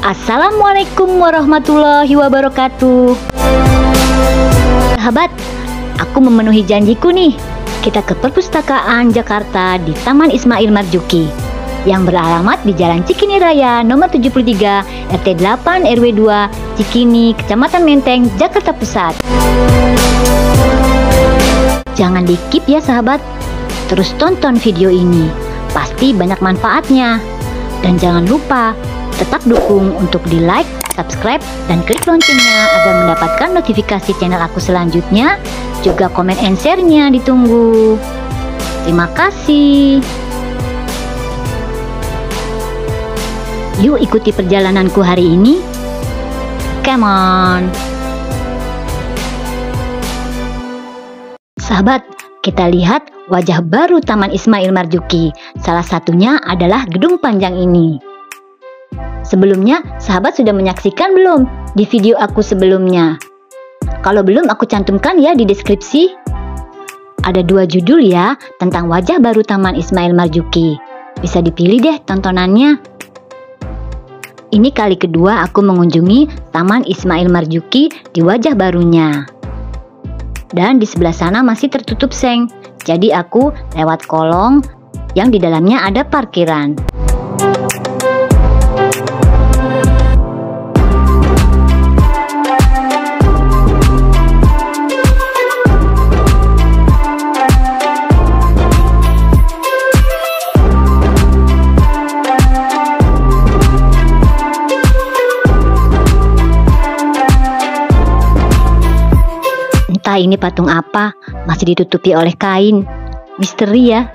Assalamualaikum warahmatullahi wabarakatuh. Sahabat, aku memenuhi janjiku nih. Kita ke Perpustakaan Jakarta di Taman Ismail Marzuki yang beralamat di Jalan Cikini Raya nomor 73 RT 8 RW 2 Cikini, Kecamatan Menteng, Jakarta Pusat. Jangan di-skip ya sahabat. Terus tonton video ini. Pasti banyak manfaatnya. Dan jangan lupa tetap dukung untuk di like, subscribe, dan klik loncengnya agar mendapatkan notifikasi channel aku selanjutnya. Juga komen and share-nya ditunggu. Terima kasih. Yuk ikuti perjalananku hari ini. Come on. Sahabat, kita lihat wajah baru Taman Ismail Marzuki. Salah satunya adalah gedung panjang ini. Sebelumnya, sahabat sudah menyaksikan belum di video aku sebelumnya? Kalau belum, aku cantumkan ya di deskripsi. Ada 2 judul ya tentang wajah baru Taman Ismail Marzuki. Bisa dipilih deh tontonannya. Ini kali kedua aku mengunjungi Taman Ismail Marzuki di wajah barunya. Dan di sebelah sana masih tertutup seng. Jadi aku lewat kolong yang di dalamnya ada parkiran. Entah ini patung apa, masih ditutupi oleh kain. Misteri ya.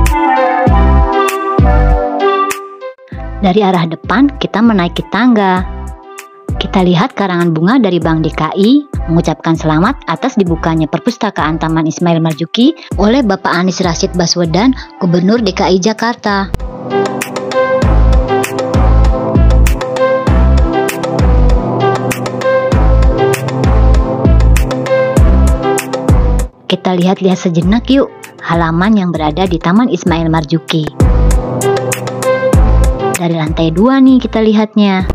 Dari arah depan kita menaiki tangga. Kita lihat karangan bunga dari Bank DKI mengucapkan selamat atas dibukanya Perpustakaan Taman Ismail Marzuki oleh Bapak Anies Rashid Baswedan, Gubernur DKI Jakarta. Kita lihat-lihat sejenak yuk halaman yang berada di Taman Ismail Marzuki. Dari lantai 2 nih kita lihatnya.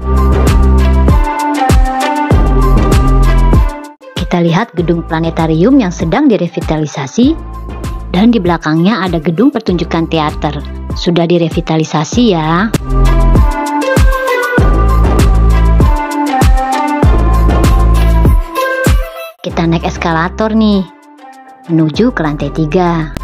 Kita lihat gedung planetarium yang sedang direvitalisasi. Dan di belakangnya ada gedung pertunjukan teater. Sudah direvitalisasi ya. Kita naik eskalator nih menuju ke lantai 3.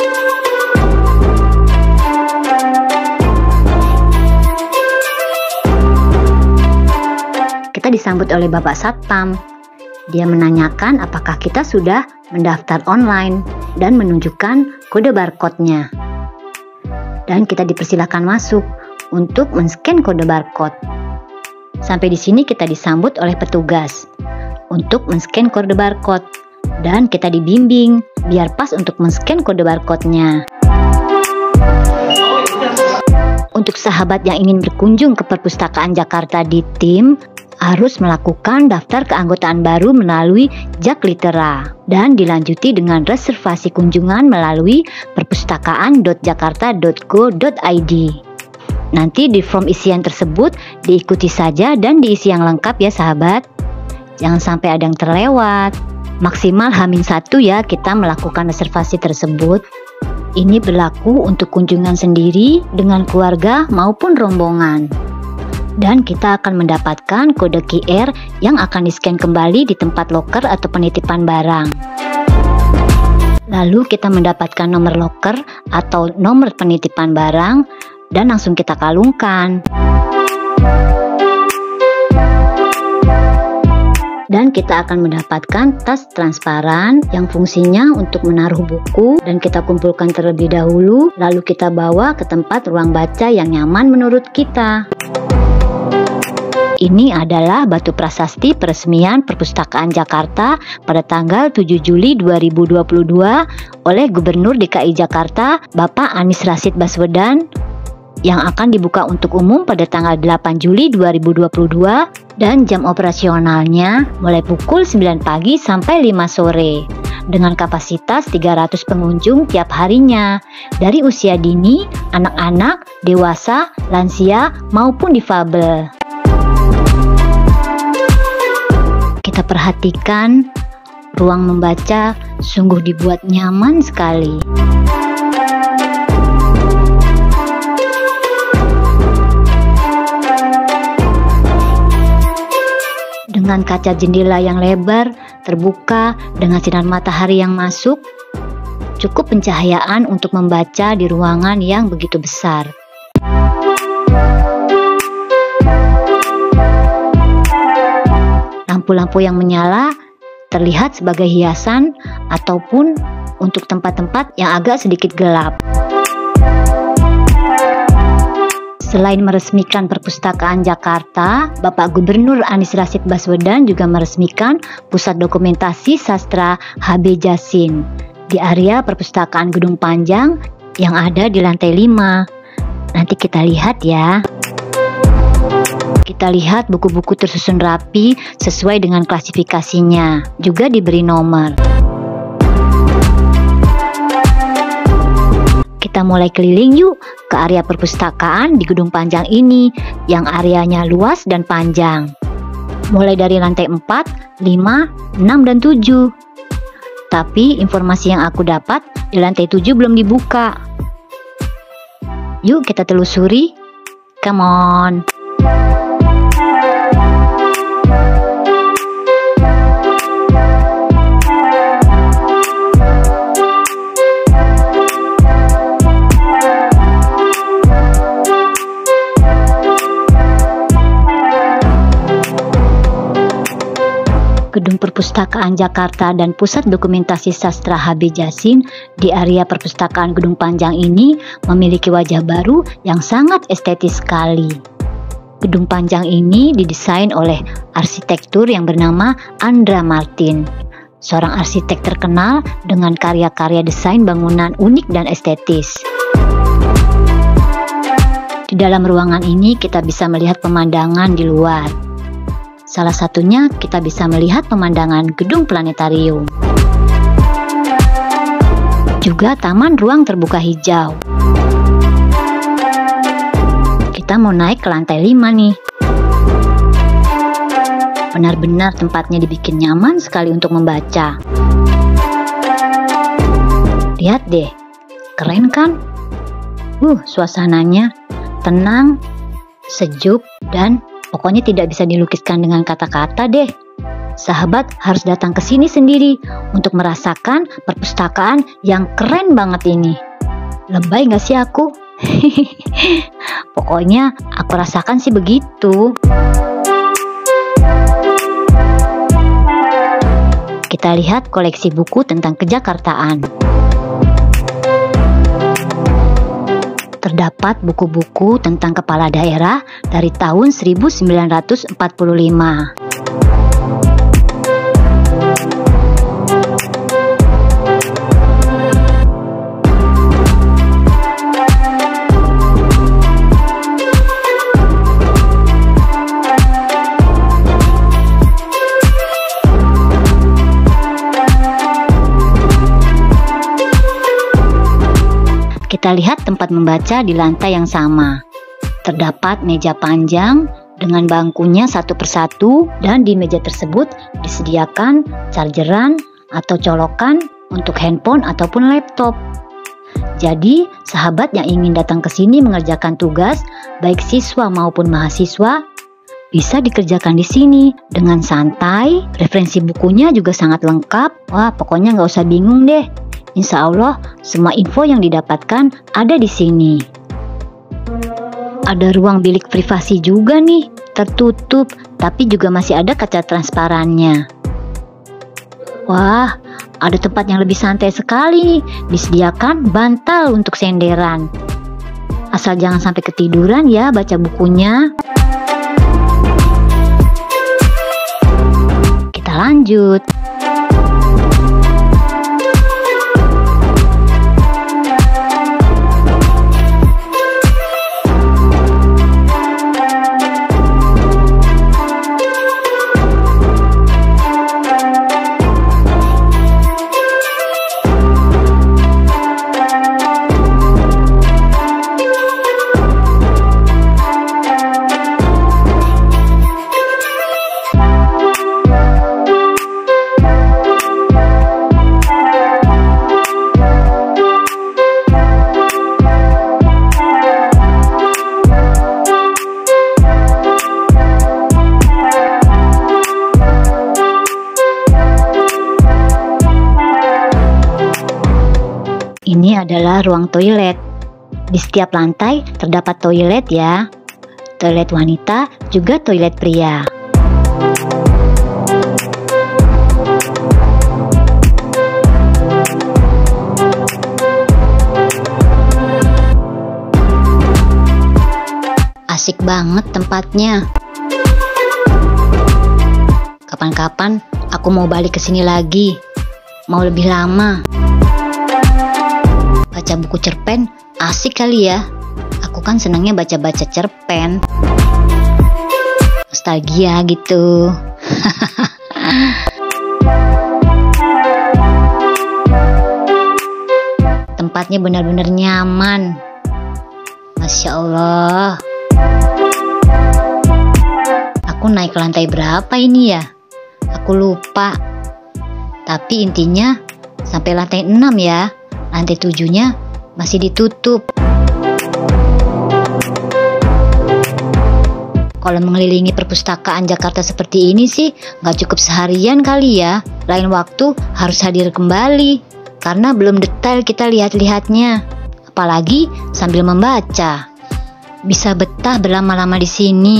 Kita disambut oleh Bapak Satpam. Dia menanyakan apakah kita sudah mendaftar online dan menunjukkan kode barcode-nya. Dan kita dipersilakan masuk untuk men-scan kode barcode. Sampai di sini kita disambut oleh petugas untuk men-scan kode barcode. Dan kita dibimbing biar pas untuk men-scan kode barcode-nya. Untuk sahabat yang ingin berkunjung ke Perpustakaan Jakarta di tim, harus melakukan daftar keanggotaan baru melalui Jak Litera dan dilanjuti dengan reservasi kunjungan melalui perpustakaan.jakarta.go.id. Nanti di form isian tersebut diikuti saja dan diisi yang lengkap ya sahabat. Jangan sampai ada yang terlewat. Maksimal H-1 ya kita melakukan reservasi tersebut. Ini berlaku untuk kunjungan sendiri dengan keluarga maupun rombongan. Dan kita akan mendapatkan kode QR yang akan di-scan kembali di tempat loker atau penitipan barang. Lalu kita mendapatkan nomor loker atau nomor penitipan barang dan langsung kita kalungkan. Dan kita akan mendapatkan tas transparan yang fungsinya untuk menaruh buku dan kita kumpulkan terlebih dahulu, lalu kita bawa ke tempat ruang baca yang nyaman menurut kita. Ini adalah batu prasasti peresmian Perpustakaan Jakarta pada tanggal 7 Juli 2022 oleh Gubernur DKI Jakarta Bapak Anies Rashid Baswedan yang akan dibuka untuk umum pada tanggal 8 Juli 2022 dan jam operasionalnya mulai pukul 9 pagi sampai 5 sore dengan kapasitas 300 pengunjung tiap harinya dari usia dini, anak-anak, dewasa, lansia maupun difabel. Kita perhatikan, ruang membaca sungguh dibuat nyaman sekali. Dengan kaca jendela yang lebar, terbuka dengan sinar matahari yang masuk, cukup pencahayaan untuk membaca di ruangan yang begitu besar. Lampu-lampu yang menyala terlihat sebagai hiasan ataupun untuk tempat-tempat yang agak sedikit gelap. Selain meresmikan Perpustakaan Jakarta, Bapak Gubernur Anies Rashid Baswedan juga meresmikan Pusat Dokumentasi Sastra HB Jasin di area Perpustakaan Gedung Panjang yang ada di lantai 5. Nanti kita lihat ya. Kita lihat buku-buku tersusun rapi sesuai dengan klasifikasinya, juga diberi nomor. Kita mulai keliling yuk ke area perpustakaan di Gedung Panjang ini yang areanya luas dan panjang. Mulai dari lantai 4, 5, 6, dan 7. Tapi informasi yang aku dapat di lantai 7 belum dibuka. Yuk kita telusuri. Come on. Gedung Perpustakaan Jakarta dan Pusat Dokumentasi Sastra HB Jasin di area Perpustakaan Gedung Panjang ini memiliki wajah baru yang sangat estetis sekali. Gedung Panjang ini didesain oleh arsitektur yang bernama Andra Martin, seorang arsitek terkenal dengan karya-karya desain bangunan unik dan estetis. Di dalam ruangan ini kita bisa melihat pemandangan di luar. Salah satunya kita bisa melihat pemandangan gedung planetarium. Juga taman ruang terbuka hijau. Kita mau naik ke lantai 5 nih. Benar-benar tempatnya dibikin nyaman sekali untuk membaca. Lihat deh, keren kan? Suasananya tenang, sejuk, dan pokoknya tidak bisa dilukiskan dengan kata-kata deh. Sahabat harus datang ke sini sendiri untuk merasakan perpustakaan yang keren banget ini. Lebay gak sih aku? Pokoknya aku rasakan sih begitu. Kita lihat koleksi buku tentang kejakartaan. Terdapat buku-buku tentang kepala daerah dari tahun 1945. Kita lihat tempat membaca di lantai yang sama. Terdapat meja panjang dengan bangkunya satu persatu, dan di meja tersebut disediakan chargeran atau colokan untuk handphone ataupun laptop. Jadi, sahabat yang ingin datang ke sini mengerjakan tugas, baik siswa maupun mahasiswa, bisa dikerjakan di sini dengan santai. Referensi bukunya juga sangat lengkap. Wah, pokoknya nggak usah bingung deh. Insya Allah, semua info yang didapatkan ada di sini. Ada ruang bilik privasi juga nih, tertutup, tapi juga masih ada kaca transparannya. Wah, ada tempat yang lebih santai sekali nih, disediakan bantal untuk senderan. Asal jangan sampai ketiduran ya baca bukunya. Kita lanjut. adalah ruang toilet. Di setiap lantai terdapat toilet ya. Toilet wanita juga toilet pria. Asik banget tempatnya. Kapan-kapan aku mau balik ke sini lagi. Mau lebih lama. Baca buku cerpen asik kali ya. Aku kan senangnya baca-baca cerpen. Nostalgia gitu. Tempatnya benar-benar nyaman. Masya Allah. Aku naik ke lantai berapa ini ya? Aku lupa. Tapi intinya sampai lantai 6 ya. Lantai 7-nya masih ditutup. Kalau mengelilingi perpustakaan Jakarta seperti ini sih nggak cukup seharian kali ya. Lain waktu harus hadir kembali. Karena belum detail kita lihat-lihatnya. Apalagi sambil membaca. Bisa betah berlama-lama di sini.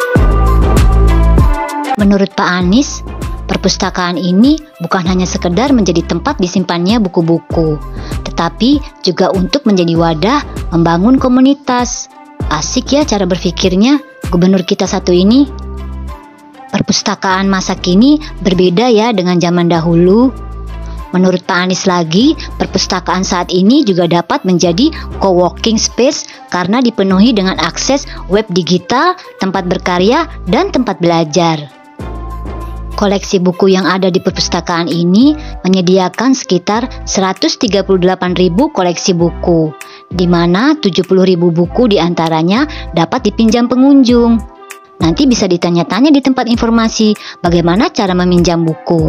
Menurut Pak Anies, perpustakaan ini bukan hanya sekedar menjadi tempat disimpannya buku-buku, tetapi juga untuk menjadi wadah membangun komunitas. Asik ya cara berpikirnya gubernur kita satu ini. Perpustakaan masa kini berbeda ya dengan zaman dahulu. Menurut Pak Anies lagi, perpustakaan saat ini juga dapat menjadi co-working space karena dipenuhi dengan akses web digital, tempat berkarya, dan tempat belajar. Koleksi buku yang ada di perpustakaan ini menyediakan sekitar 138.000 koleksi buku, di mana 70.000 buku diantaranya dapat dipinjam pengunjung. Nanti bisa ditanya-tanya di tempat informasi bagaimana cara meminjam buku.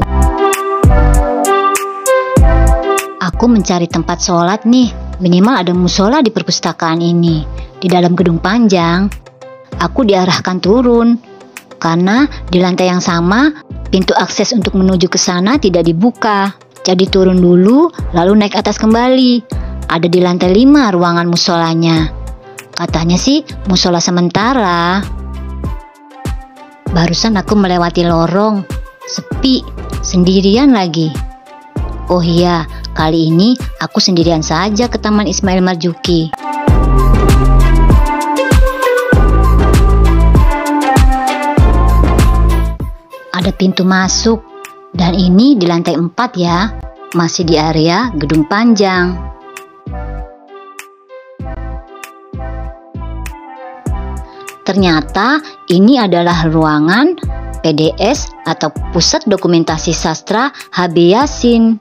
Aku mencari tempat sholat nih, minimal ada musola di perpustakaan ini. Di dalam gedung panjang, aku diarahkan turun, karena di lantai yang sama, pintu akses untuk menuju ke sana tidak dibuka. Jadi turun dulu, lalu naik atas kembali. Ada di lantai 5 ruangan musolanya. Katanya sih musola sementara. Barusan aku melewati lorong, sepi, sendirian lagi. Oh iya, kali ini aku sendirian saja ke Taman Ismail Marzuki. Ada pintu masuk, dan ini di lantai 4 ya, masih di area gedung panjang. Ternyata ini adalah ruangan PDS atau Pusat Dokumentasi Sastra HB Yasin.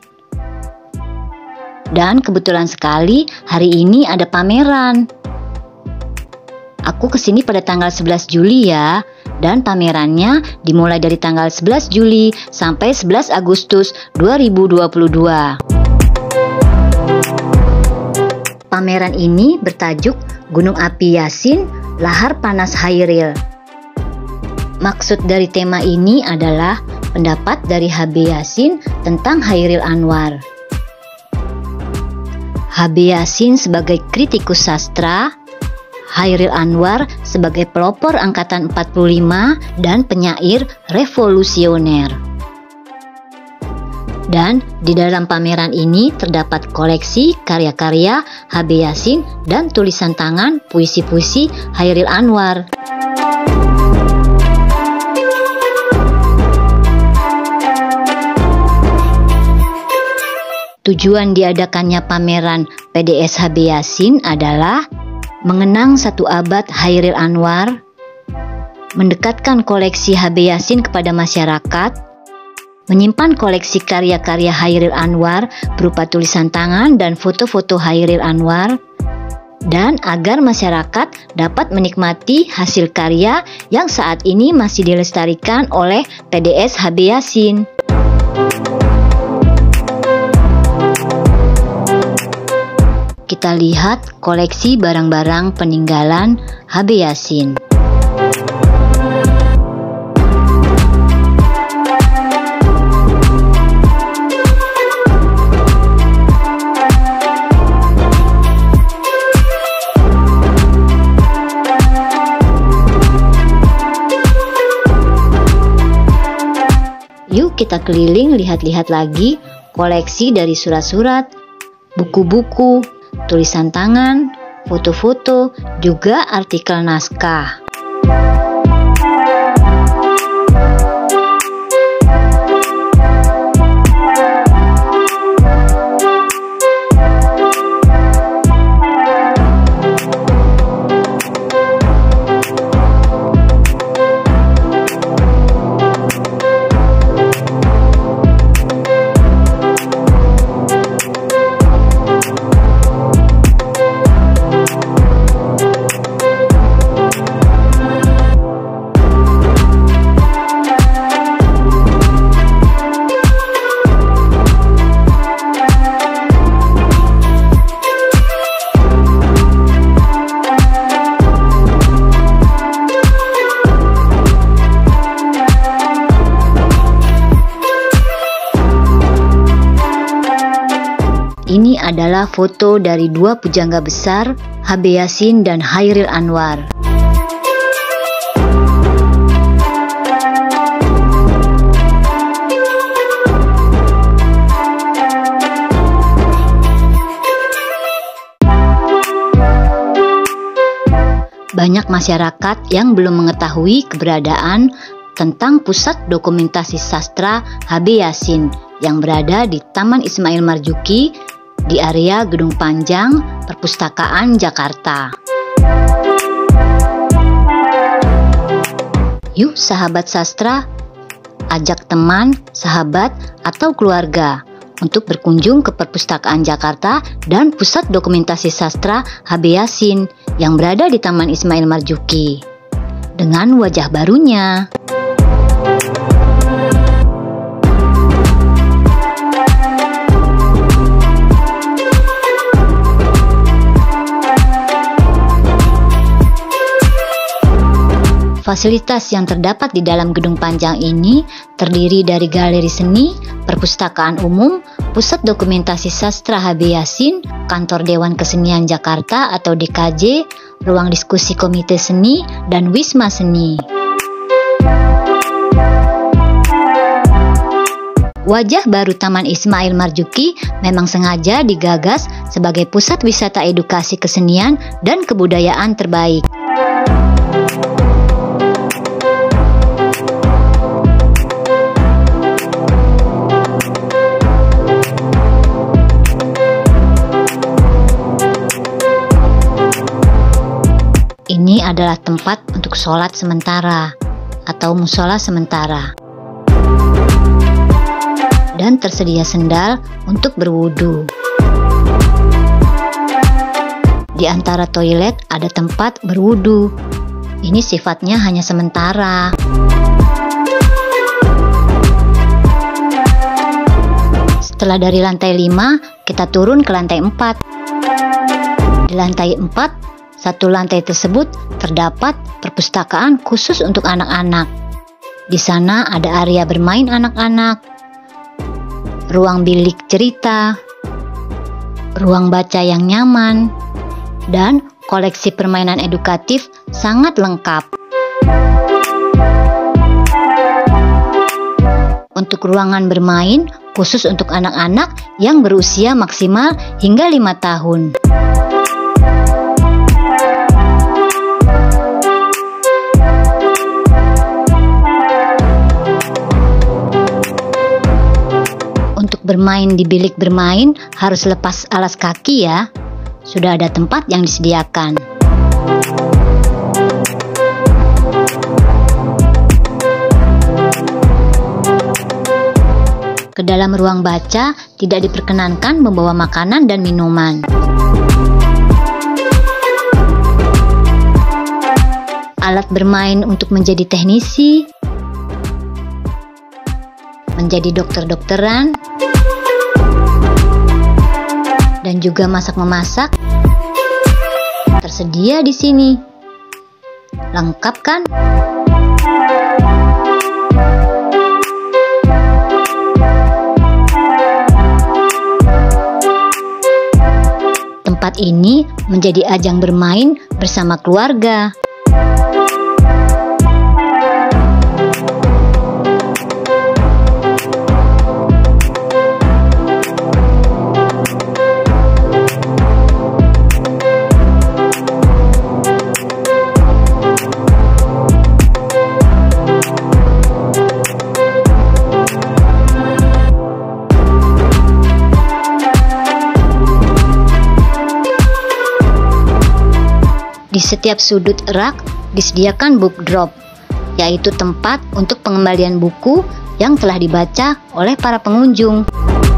Dan kebetulan sekali hari ini ada pameran. Aku kesini pada tanggal 11 Juli ya, dan pamerannya dimulai dari tanggal 11 Juli sampai 11 Agustus 2022. Pameran ini bertajuk Gunung Api Yasin, Lahar Panas Hairil. Maksud dari tema ini adalah pendapat dari HB Yasin tentang Hairil Anwar. HB Yasin sebagai kritikus sastra, Hairil Anwar sebagai pelopor angkatan 45 dan penyair revolusioner. Dan di dalam pameran ini terdapat koleksi karya-karya HB Yasin dan tulisan tangan puisi-puisi Hairil Anwar. Tujuan diadakannya pameran PDS HB Yasin adalah mengenang satu abad Hairil Anwar, mendekatkan koleksi HB Yasin kepada masyarakat, menyimpan koleksi karya-karya Hairil Anwar berupa tulisan tangan dan foto-foto Hairil Anwar, dan agar masyarakat dapat menikmati hasil karya yang saat ini masih dilestarikan oleh PDS HB Yasin. Kita lihat koleksi barang-barang peninggalan HB Yasin. Yuk kita keliling lihat-lihat lagi koleksi dari surat-surat, buku-buku, tulisan tangan, foto-foto, juga artikel naskah. Ini adalah foto dari dua pujangga besar, H.B. Yasin dan Chairil Anwar. Banyak masyarakat yang belum mengetahui keberadaan tentang Pusat Dokumentasi Sastra H.B. Yasin yang berada di Taman Ismail Marzuki di area Gedung Panjang, Perpustakaan Jakarta. Yuk sahabat sastra, ajak teman, sahabat, atau keluarga untuk berkunjung ke Perpustakaan Jakarta dan Pusat Dokumentasi Sastra H.B. Yasin yang berada di Taman Ismail Marzuki dengan wajah barunya. Fasilitas yang terdapat di dalam Gedung Panjang ini terdiri dari galeri seni, perpustakaan umum, Pusat Dokumentasi Sastra H.B. Yasin, Kantor Dewan Kesenian Jakarta atau DKJ, ruang diskusi komite seni, dan wisma seni. Wajah baru Taman Ismail Marzuki memang sengaja digagas sebagai pusat wisata edukasi kesenian dan kebudayaan terbaik. Ini adalah tempat untuk sholat sementara atau musola sementara. Dan tersedia sendal untuk berwudu. Di antara toilet ada tempat berwudu. Ini sifatnya hanya sementara. Setelah dari lantai 5, kita turun ke lantai 4. Di lantai 4, satu lantai tersebut terdapat perpustakaan khusus untuk anak-anak. Di sana ada area bermain anak-anak, ruang bilik cerita, ruang baca yang nyaman, dan koleksi permainan edukatif sangat lengkap. Untuk ruangan bermain khusus untuk anak-anak yang berusia maksimal hingga 5 tahun. Bermain di bilik bermain harus lepas alas kaki ya. Sudah ada tempat yang disediakan. Ke dalam ruang baca tidak diperkenankan membawa makanan dan minuman. Alat bermain untuk menjadi teknisi, menjadi dokter-dokteran, dan juga masak-memasak tersedia di sini. Lengkap kan? Tempat ini menjadi ajang bermain bersama keluarga. setiap sudut rak disediakan book drop, yaitu tempat untuk pengembalian buku yang telah dibaca oleh para pengunjung.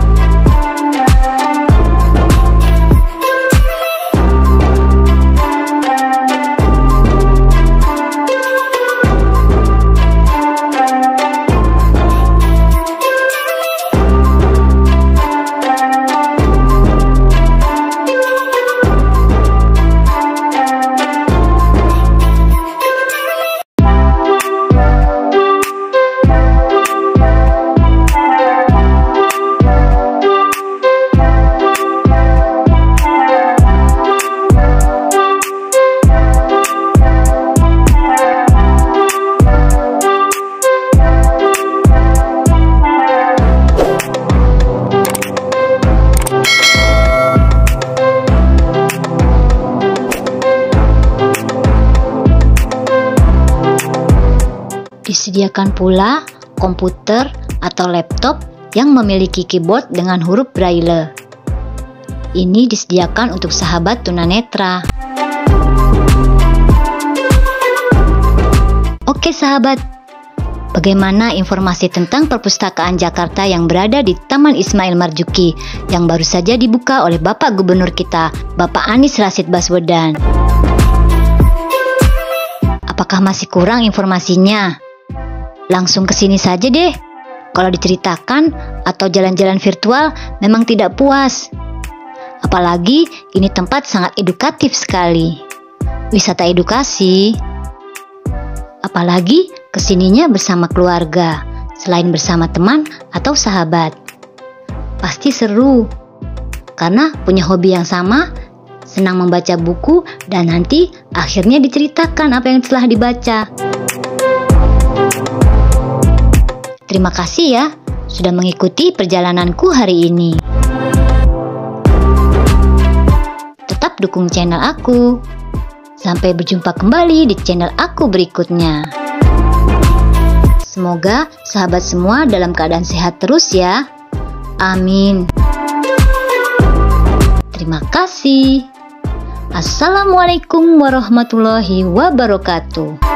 Disediakan pula komputer atau laptop yang memiliki keyboard dengan huruf braille. Ini disediakan untuk sahabat tunanetra. Oke sahabat, bagaimana informasi tentang perpustakaan Jakarta yang berada di Taman Ismail Marzuki yang baru saja dibuka oleh Bapak Gubernur kita, Bapak Anies Rashid Baswedan? Apakah masih kurang informasinya? Langsung ke sini saja deh. Kalau diceritakan atau jalan-jalan virtual memang tidak puas. Apalagi ini tempat sangat edukatif sekali. Wisata edukasi. Apalagi kesininya bersama keluarga, selain bersama teman atau sahabat. Pasti seru. Karena punya hobi yang sama, senang membaca buku, dan nanti akhirnya diceritakan apa yang telah dibaca. Terima kasih ya sudah mengikuti perjalananku hari ini. Tetap dukung channel aku. Sampai berjumpa kembali di channel aku berikutnya. Semoga sahabat semua dalam keadaan sehat terus ya. Amin. Terima kasih. Assalamualaikum warahmatullahi wabarakatuh.